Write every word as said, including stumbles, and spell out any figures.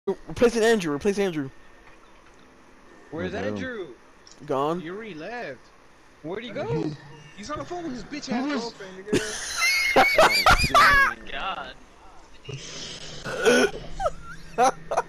Replacing Andrew. Replace Andrew. Where's Andrew? Gone. Yuri left. Where'd he go? He's on the phone with his bitch ass girlfriend, nigga. Oh, God.